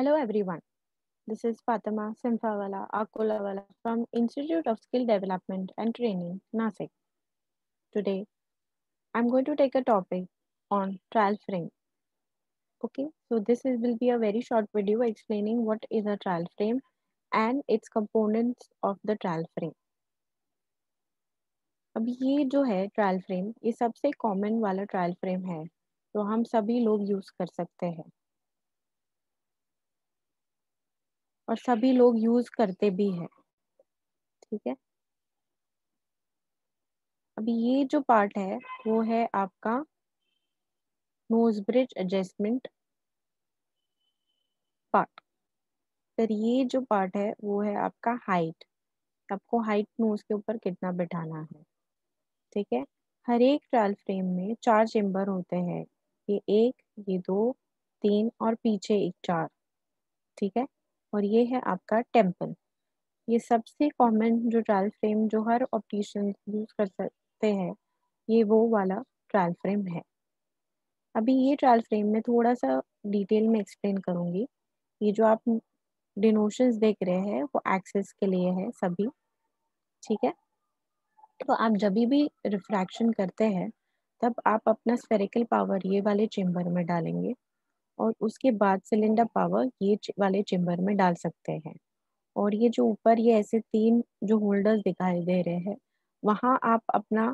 Hello everyone, this is Fatima Simfawala Akulawala from Institute of Skill Development and Training, Nasik. Today, I'm going to take a topic on trial frame. Okay, so will be a very short video explaining what is a trial frame and its components of the trial frame. अब ये जो है trial frame ये सबसे common वाला trial frame है जो हम सभी लोग यूज कर सकते हैं और सभी लोग यूज करते भी हैं। ठीक है, अभी ये जो पार्ट है वो है आपका नोज ब्रिज एडजस्टमेंट पार्ट। फिर ये जो पार्ट है वो है आपका हाइट, आपको हाइट नोज के ऊपर कितना बिठाना है। ठीक है, हर एक ट्रायल फ्रेम में 4 चेम्बर होते हैं, ये 1, ये 2, 3 और पीछे एक 4। ठीक है, और ये है आपका टेम्पल। ये सबसे कॉमन जो ट्रायल फ्रेम जो हर ऑप्टिशियन यूज कर सकते हैं, ये वो वाला ट्रायल फ्रेम है। अभी ये ट्रायल फ्रेम में थोड़ा सा डिटेल में एक्सप्लेन करूंगी। ये जो आप डिनोशंस देख रहे हैं वो एक्सेस के लिए है सभी। ठीक है, तो आप जब भी रिफ्रैक्शन करते हैं तब आप अपना स्फेरिकल पावर ये वाले चेम्बर में डालेंगे और उसके बाद सिलेंडर पावर ये वाले चेम्बर में डाल सकते हैं। और ये जो ऊपर ये ऐसे 3 जो होल्डर्स दिखाई दे रहे हैं, वहाँ आप अपना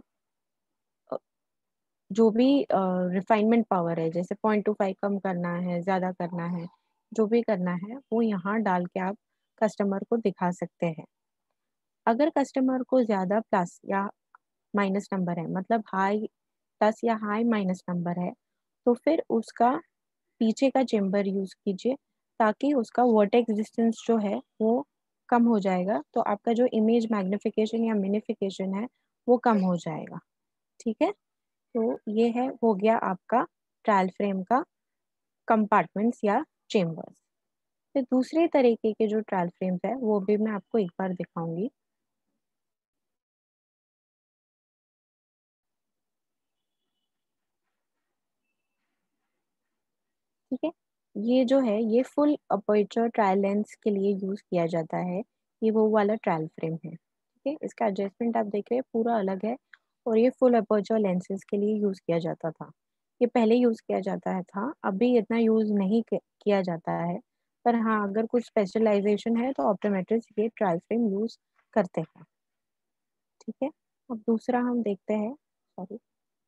जो भी रिफाइनमेंट पावर है, जैसे 0.25 कम करना है, ज़्यादा करना है, जो भी करना है वो यहाँ डाल के आप कस्टमर को दिखा सकते हैं। अगर कस्टमर को ज़्यादा प्लस या माइनस नंबर है, मतलब हाई प्लस या हाई माइनस नंबर है, तो फिर उसका पीछे का चेम्बर यूज़ कीजिए ताकि उसका वर्टेक्स डिस्टेंस जो है वो कम हो जाएगा, तो आपका जो इमेज मैग्निफिकेशन या मिनिफिकेशन है वो कम हो जाएगा। ठीक है, तो ये है हो गया आपका ट्रायल फ्रेम का कंपार्टमेंट्स या चेम्बर्स। फिर दूसरे तरीके के जो ट्रायल फ्रेम्स है वो भी मैं आपको एक बार दिखाऊंगी। ठीक है, ये जो है ये फुल अपर्चर ट्रायल लेंस के लिए यूज किया जाता है। ये वो वाला ट्रायल फ्रेम है। ठीक है, इसका एडजस्टमेंट आप देख रहे हैं पूरा अलग है और ये फुल अपर्चर लेंसेज के लिए यूज किया जाता था। ये पहले यूज किया जाता है था, अभी इतना यूज नहीं किया जाता है। पर हाँ, अगर कुछ स्पेशलाइजेशन है तो ऑप्टोमेट्रिस्ट ये ट्रायल फ्रेम यूज करते हैं। ठीक है, अब दूसरा हम देखते हैं। सॉरी,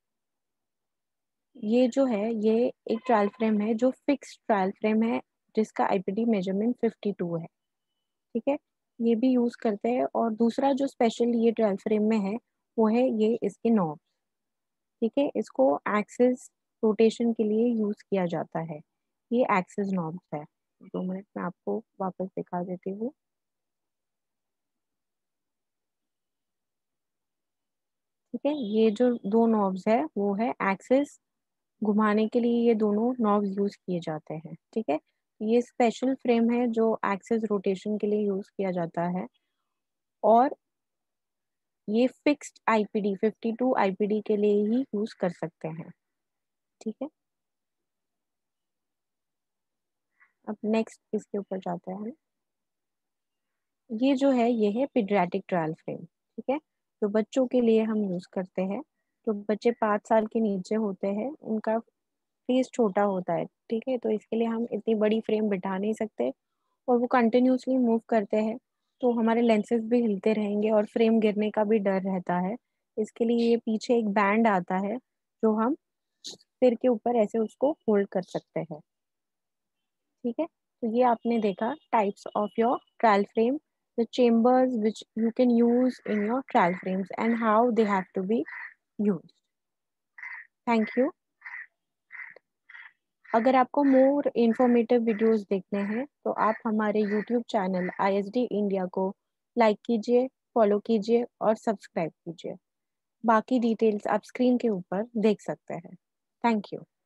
ये जो है ये एक ट्रायल फ्रेम है जो फिक्स ट्रायल फ्रेम है जिसका आईपीडी मेजरमेंट 52 है। ठीक है, ये भी यूज करते हैं। और दूसरा जो स्पेशल ये ट्रायल फ्रेम में है वो है ये इसके नॉब। ठीक है, इसको एक्सिस रोटेशन के लिए यूज किया जाता है। ये एक्सिस नॉब्स है। 2 मिनट में आपको वापस दिखा देती हूँ। ठीक है, ये जो 2 नॉब्स है वो है एक्सिस घुमाने के लिए, ये दोनों नॉब्स यूज किए जाते हैं। ठीक है, ये स्पेशल फ्रेम है जो एक्सिस रोटेशन के लिए यूज किया जाता है। और ये फिक्स्ड आईपीडी 52 आईपीडी के लिए ही यूज कर सकते हैं। ठीक है, अब नेक्स्ट इसके ऊपर जाते हैं। ये जो है ये है पीडियाट्रिक ट्रायल फ्रेम। ठीक है, तो बच्चों के लिए हम यूज करते हैं। तो बच्चे 5 साल के नीचे होते हैं, उनका फेस छोटा होता है। ठीक है, तो इसके लिए हम इतनी बड़ी फ्रेम बिठा नहीं सकते और वो कंटिन्यूसली मूव करते हैं, तो हमारे लेंसेज भी हिलते रहेंगे और फ्रेम गिरने का भी डर रहता है। इसके लिए ये पीछे एक बैंड आता है जो हम सिर के ऊपर ऐसे उसको होल्ड कर सकते हैं। ठीक है, तो ये आपने देखा types of your trial frame, the chambers which you can use in your trial frames and how they have to be used. Thank you. अगर आपको मोर इन्फॉर्मेटिव वीडियोस देखने हैं तो आप हमारे यूट्यूब चैनल आईएसडी इंडिया को like कीजिए, follow कीजिए और सब्सक्राइब कीजिए। बाकी डिटेल्स आप स्क्रीन के ऊपर देख सकते हैं। Thank you.